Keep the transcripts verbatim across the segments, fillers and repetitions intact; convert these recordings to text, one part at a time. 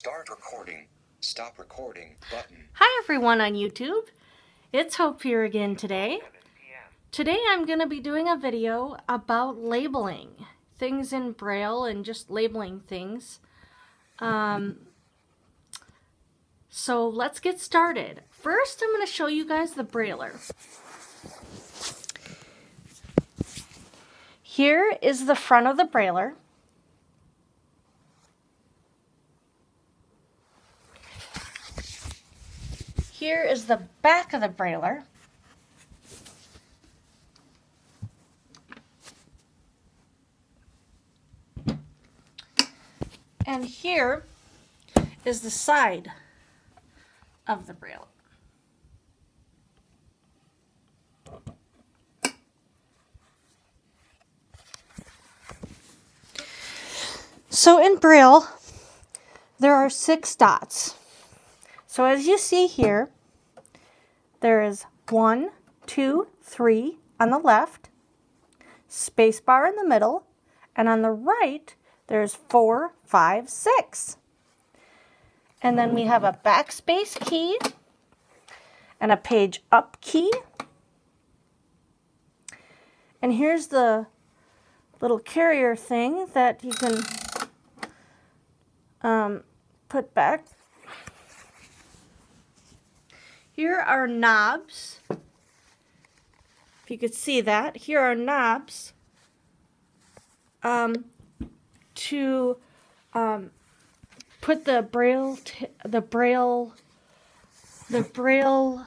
Start recording. Stop recording button. Hi everyone on YouTube. It's Hope here again today. Today I'm going to be doing a video about labeling things in Braille and just labeling things. Um, so let's get started. First I'm going to show you guys the Brailler. Here is the front of the Brailler. Here is the back of the Brailler. And here is the side of the Brailler. So in Braille, there are six dots. So as you see here, there is one, two, three on the left, space bar in the middle, and on the right, there's four, five, six. And then we have a backspace key and a page up key. And here's the little carrier thing that you can um, put back. Here are knobs. If you could see that, here are knobs um, to um, put the braille, t the braille, the braille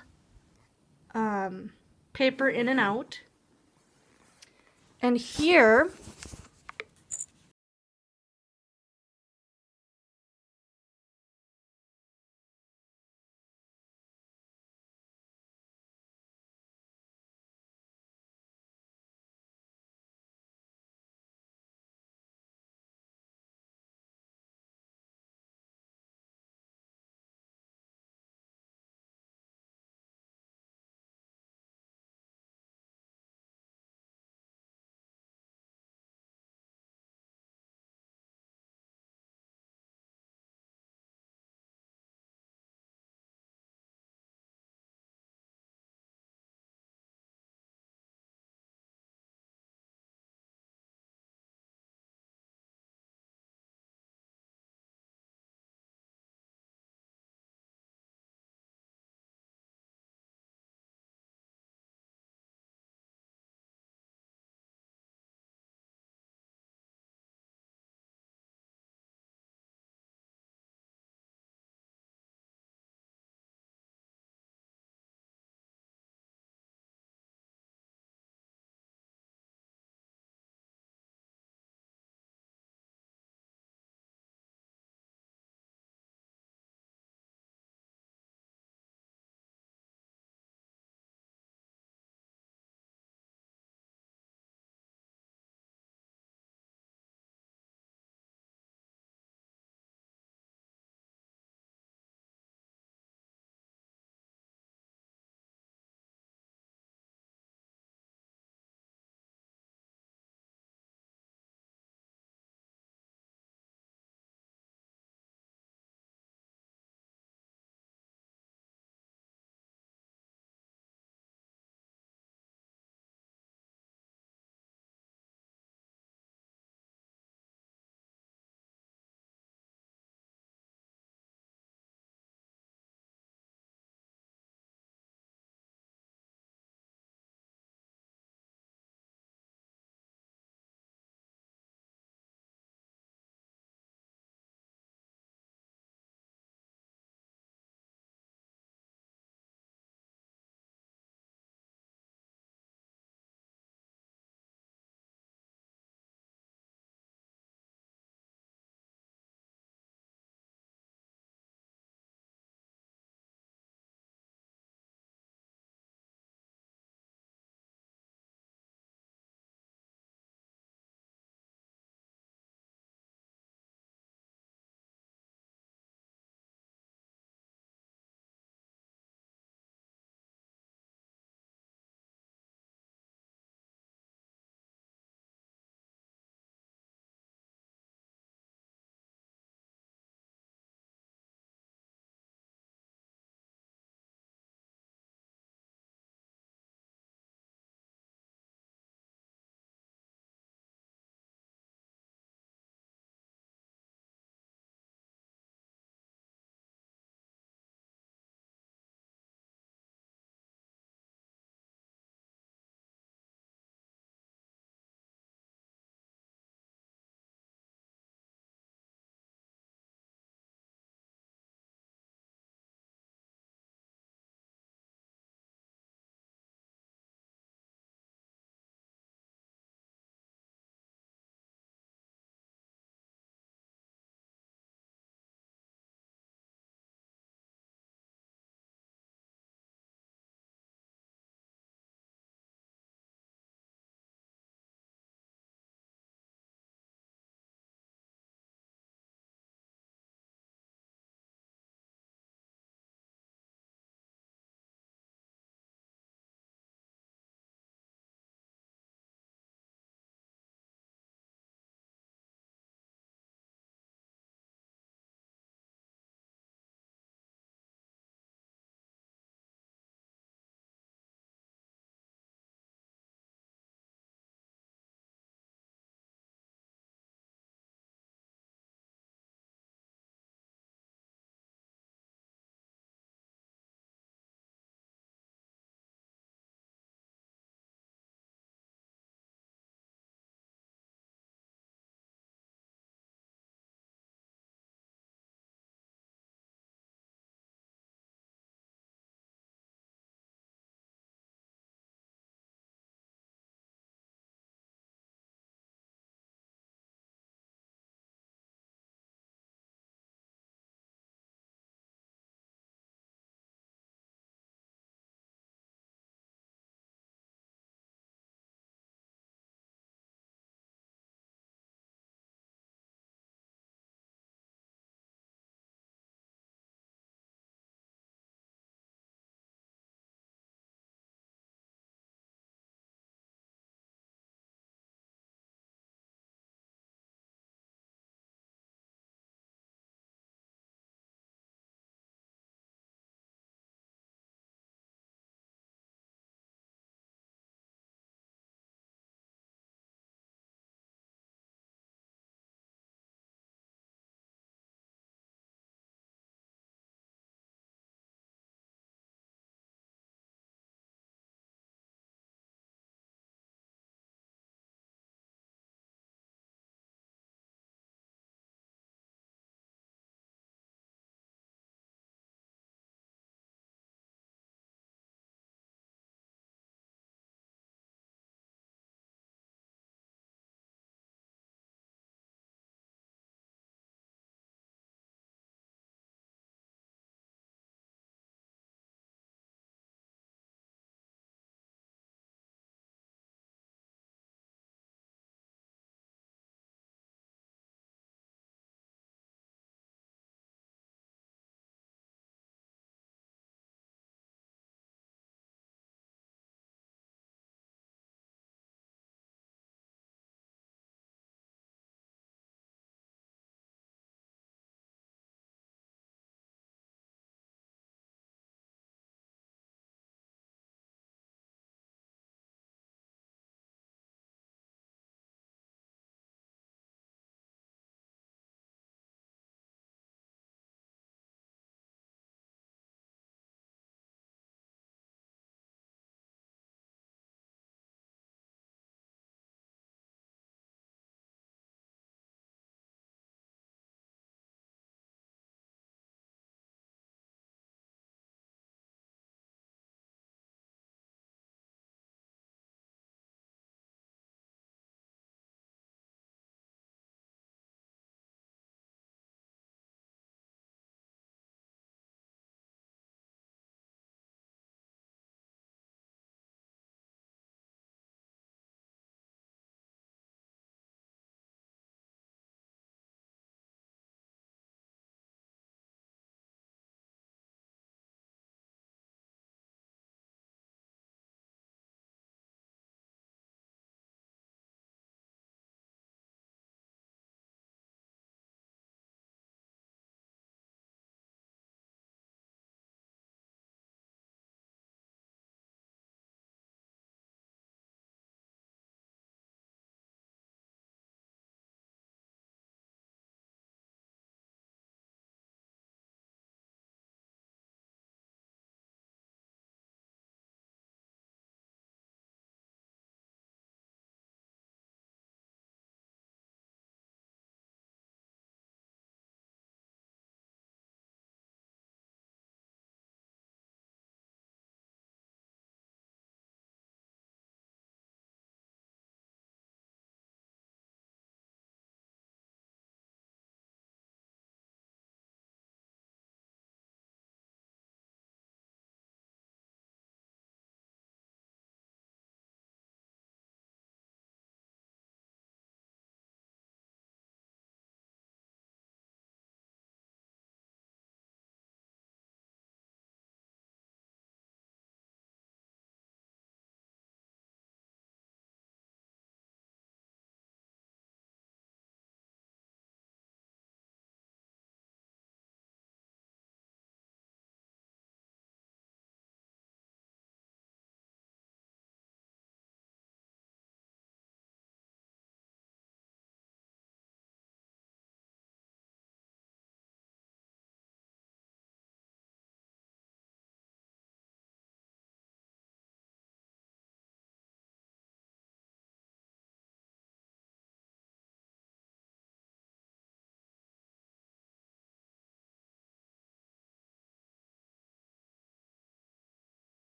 um, paper in and out. And here